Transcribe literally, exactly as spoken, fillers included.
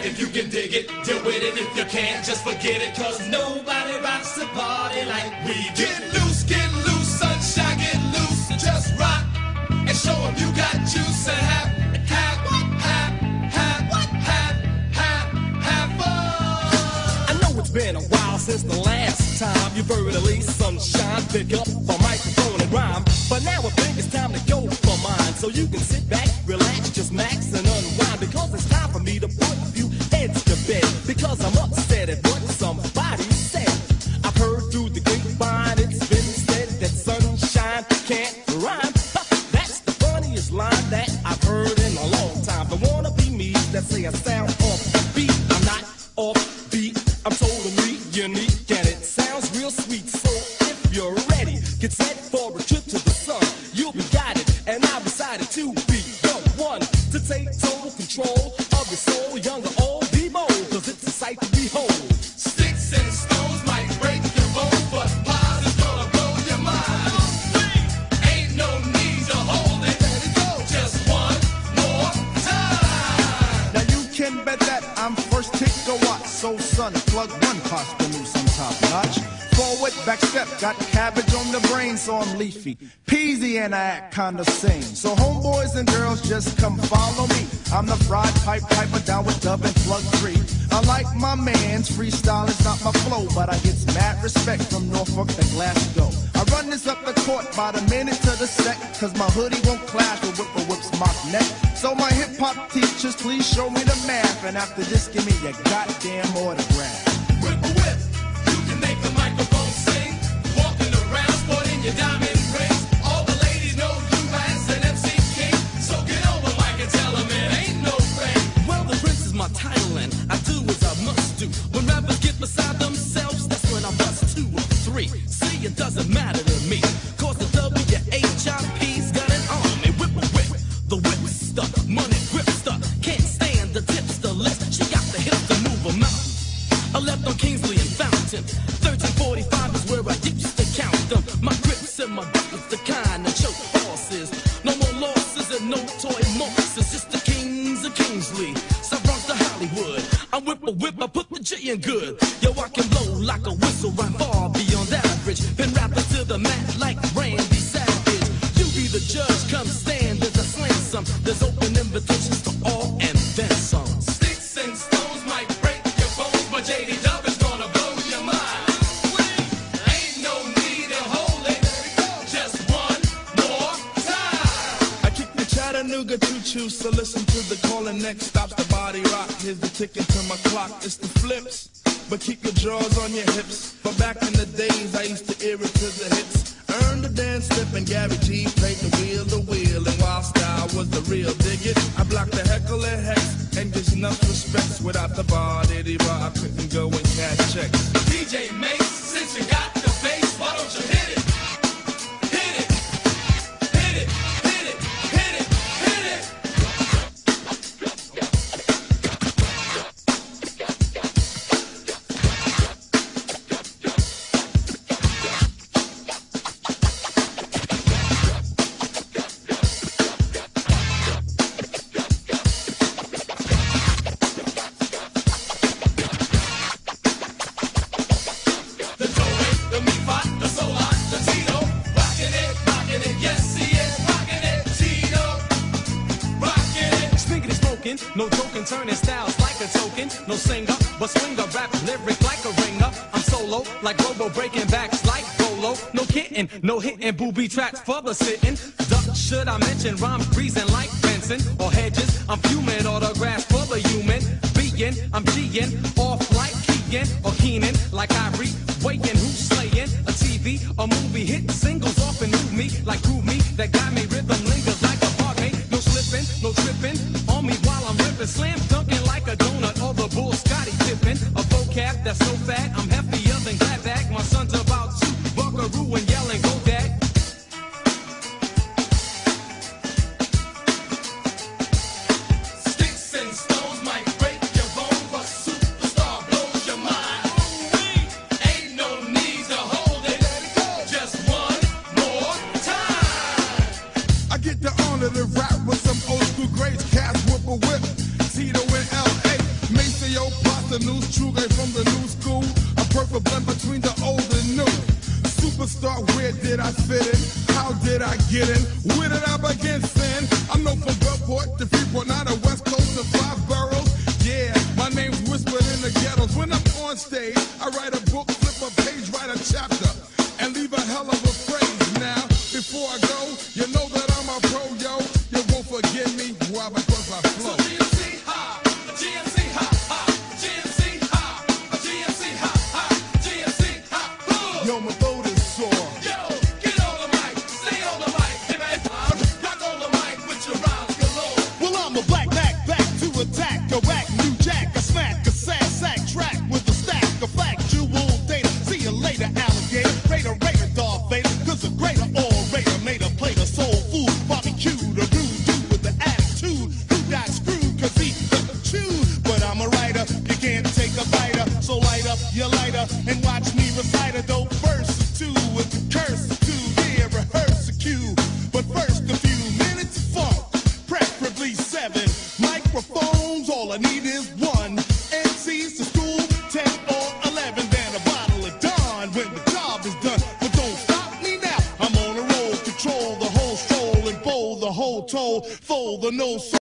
If you can dig it, deal with it. If you can't, just forget it. Cause nobody rocks the party like we do. Get loose, get loose, sunshine, get loose. Just rock and show them you got juice and have, have, have, have, have, have, have fun. I know it's been a while since the last time you've heard at least sunshine pick up a microphone and rhyme. But now I think it's time to go for mine. So you can sit back, relax, just max and unwind. Because it's time for me to put a few heads to bed. Because I'm upset at what somebody said. I've heard through the grapevine it's been said that sunshine can't rhyme. That's the funniest line that I've heard in a long time. The wannabe me's that say I sound off beat. I'm not off beat, I'm totally unique. And it sounds real sweet. So if you're ready, get set for a trip to the sun. You'll be guided, and I decided to be the one to take total control of your soul. Young or old, be bold, cause it's a sight to behold. Sticks and stones might break your bones, but pies is gonna blow your mind. Ain't no need to hold it. Let it go. Just one more time. Now you can bet that I'm first kick a watch. So son, plug one costume new some top notch. Forward, back step, got cabbage on the brain, so I'm leafy. Peasy and I act kinda sane. So homeboys and girls, just come follow me. I'm the fried pipe piper down with Dub and Plug three. Unlike my man's, freestyle is not my flow, but I get mad respect from Norfolk to Glasgow. I run this up the court by the minute to the sec, cause my hoodie won't clash with Whipper Whip's mock neck. So my hip hop teachers, please show me the math, and after this, give me your goddamn autograph. Whipper Whip, you can make the microphone sing. Walking around, sporting your diamond rings. All the ladies know you as an M C king. So get over Mike and tell them it ain't no thing. Well, the Prince is my title, and I do as I must do. When rappers get beside themselves, that's when I bust two or three. See, it doesn't matter to me, cause the W H I P's got an army. Whip a whip, the whipster, money gripster. Can't stand the tipster list. She got the hips to move a mountain. I left on Kingsley and Fountain. thirteen forty-five is where I used to count them. My grips and my buckets, the kind of choke horses. No more losses and no toy mosses. It's the kings of Kingsley, South Bronx to Hollywood. I whip a whip, I put the J in good. Yo, I can blow like a whistle, rhyme far beyond average. Been rapping to the mat like Randy Savage. You be the judge, come stand as I slam some. There's open invitations to all and then some. Sticks and stones might break your bones, but J D Dub is gonna blow your mind. Ain't no need to hold it. Just one more time. I kick the Chattanooga choo-choo, so listen to the calling. Next stops the body rock. Here's the ticket to my clock. It's the flips, but keep your drawers on your hips. But back in the days, I used to ear it to the hits. Earn the dance slip, and Gary G played the wheel, the wheel. And while style was the real dig it, I blocked the heckle and hex, and just enough respects. Without the bar, diddy bar, I couldn't go and cash checks. D J Mace, since you got the bass, why don't you hit it? Hit it, hit it, hit it, hit it, hit it. The do it, the mi fa, the sol la, the tito, rockin' it, rockin' it, yes he is rockin' it, Tito, rockin' it. Speaking and smoking, no joking, turning styles like a token. No singer, but swinger, rap lyric like a ringer. I'm solo, like Robo, breaking backs like Bolo. No kidding, no hitting, booby traps for the sitting. Duck, should I mention, rhymes breezing like fencing or hedges. I'm fuming, autographs for the human being. I'm G'ing, off like Keegan or Keenan, like Irie, weighing who's slaying. A T V, a movie, hit singles off and move me like Groove Me. That got me rhythm lingers like a heartmate. No slipping, no tripping on me while I'm ripping. Slam dunking like a donut or the bull Scotty Pippen. A vocab that's so fat, I'm heftier than Gladback. My son's about to buckaroo and yelling, go dad. Sticks and stones might break your bones, but superstar blows your mind. Ain't no need to hold it. Just one more time. I get the honor to rap with some old school greats. Cass Whipper Whip, Tito in L A, Mason the news, true guy from the new school. A perfect blend between the old and new. Superstar, where did I fit in? How did I get in? Where did I begin, sin? I'm known from Bellport to Freeport, not a West Coast to five boroughs. Yeah, my name's whispered in the ghettos. When I'm on stage, I write a book, flip a page, write a chapter, and leave a hell of a phrase. Now, before I go, you know that I'm a pro, yo. You won't forgive me, why? Because I flow. G M C ha, G M C ha, ha, G M C ha, G M C ha, ha, G M C ha, boom. Yo, my throat is sore. Yo, get on the mic, stay on the mic, and I rock on the mic with your rhymes galore. Well, I'm a black Mac, back to attack, a whack, new jack, a smack, a sack, sack track with a stack of factual data. See you later, alligator, Raider, Raider, Darth Vader, cause a greater orator made a plate of soul food, barbecue, the rude dude with the attitude, who got screwed cause he couldn't choose. But I'm a writer, you can't take a biter, so light up your lighter and watch me recite a dope verse or two with the curse or two, yeah, rehearse a cue. But first a few minutes of funk, preferably seven microphones, all I need is one. M Cs to school, ten or eleven, then a bottle of Dawn when the job is done. But don't stop me now, I'm on a roll, control the whole stroll and bowl the whole toll, fold the no soul.